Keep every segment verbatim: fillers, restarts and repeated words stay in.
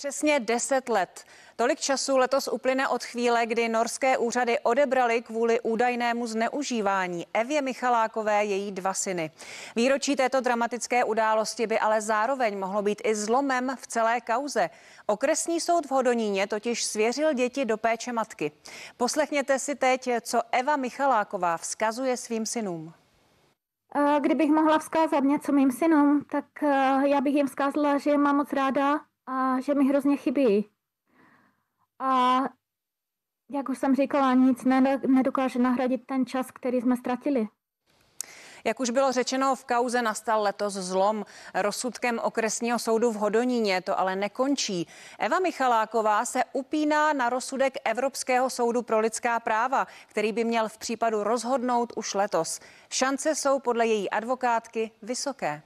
Přesně deset let. Tolik času letos uplyne od chvíle, kdy norské úřady odebrali kvůli údajnému zneužívání Evě Michalákové její dva syny. Výročí této dramatické události by ale zároveň mohlo být i zlomem v celé kauze. Okresní soud v Hodoníně totiž svěřil děti do péče matky. Poslechněte si teď, co Eva Michaláková vzkazuje svým synům. Kdybych mohla vzkázat něco mým synům, tak já bych jim vzkázala, že je mám moc ráda a že mi hrozně chybí. A jak už jsem říkala, nic nedokáže nahradit ten čas, který jsme ztratili. Jak už bylo řečeno, v kauze nastal letos zlom. Rozsudkem okresního soudu v Hodoníně to ale nekončí. Eva Michaláková se upíná na rozsudek Evropského soudu pro lidská práva, který by měl v případu rozhodnout už letos. Šance jsou podle její advokátky vysoké.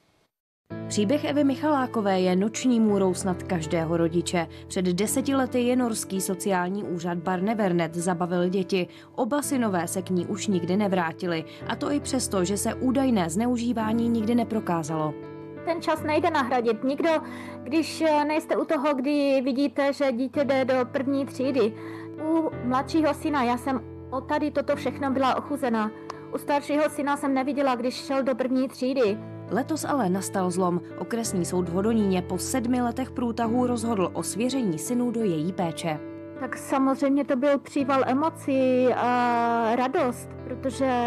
Příběh Evy Michalákové je noční můrou snad každého rodiče. Před deseti lety je norský sociální úřad Barnevernet zabavil děti. Oba synové se k ní už nikdy nevrátili. A to i přesto, že se údajné zneužívání nikdy neprokázalo. Ten čas nejde nahradit. Nikdo, když nejste u toho, kdy vidíte, že dítě jde do první třídy. U mladšího syna já jsem o tady toto všechno byla ochuzena. U staršího syna jsem neviděla, když šel do první třídy. Letos ale nastal zlom. Okresní soud v Hodoníně po sedmi letech průtahů rozhodl o svěření synů do její péče. Tak samozřejmě to byl příval emocí a radost, protože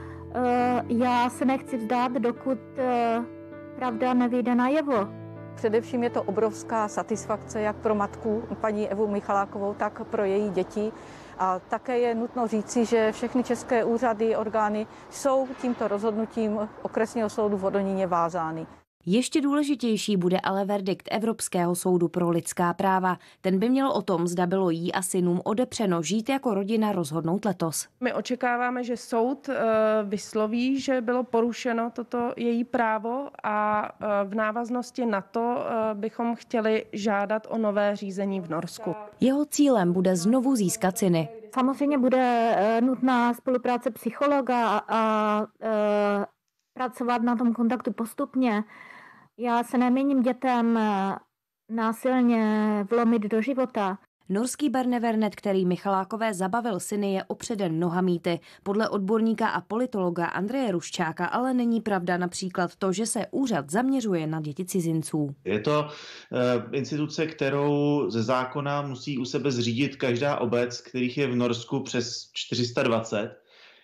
uh, já se nechci vzdát, dokud uh, pravda nevyjde najevo. Především je to obrovská satisfakce jak pro matku paní Evu Michalákovou, tak pro její děti. A také je nutno říci, že všechny české úřady, orgány jsou tímto rozhodnutím okresního soudu v Hodoníně vázány. Ještě důležitější bude ale verdikt Evropského soudu pro lidská práva. Ten by měl o tom, zda bylo jí a synům odepřeno žít jako rodina, rozhodnout letos. My očekáváme, že soud vysloví, že bylo porušeno toto její právo a v návaznosti na to bychom chtěli žádat o nové řízení v Norsku. Jeho cílem bude znovu získat syny. Samozřejmě bude nutná spolupráce psychologa a, a pracovat na tom kontaktu postupně. Já se nemíním dětem násilně vlomit do života. Norský Barnevernet, který Michalákové zabavil syny, je opředen mnoha mýty. Podle odborníka a politologa Andreje Ruščáka ale není pravda například to, že se úřad zaměřuje na děti cizinců. Je to uh, instituce, kterou ze zákona musí u sebe zřídit každá obec, kterých je v Norsku přes čtyři sta dvacet.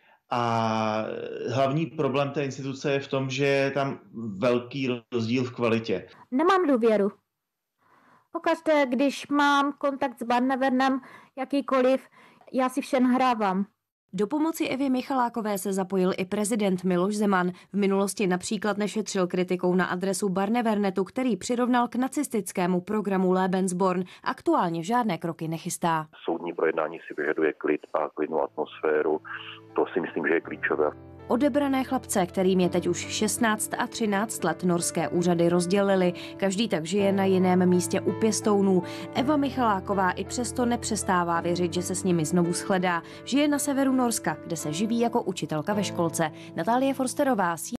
A hlavní problém té instituce je v tom, že je tam velký rozdíl v kvalitě. Nemám důvěru. Pokaždé, když mám kontakt s Barnevernem jakýkoliv, já si vše nahrávám. Do pomoci Evě Michalákové se zapojil i prezident Miloš Zeman. V minulosti například nešetřil kritikou na adresu Barnevernetu, který přirovnal k nacistickému programu Lebensborn. Aktuálně žádné kroky nechystá. Soudní projednání si vyžaduje klid a klidnou atmosféru. To si myslím, že je klíčové. Odebrané chlapce, kterým je teď už šestnáct a třináct let, norské úřady rozdělili. Každý tak žije na jiném místě u pěstounů. Eva Michaláková i přesto nepřestává věřit, že se s nimi znovu shledá. Žije na severu Norska, kde se živí jako učitelka ve školce. Natálie Forsterová.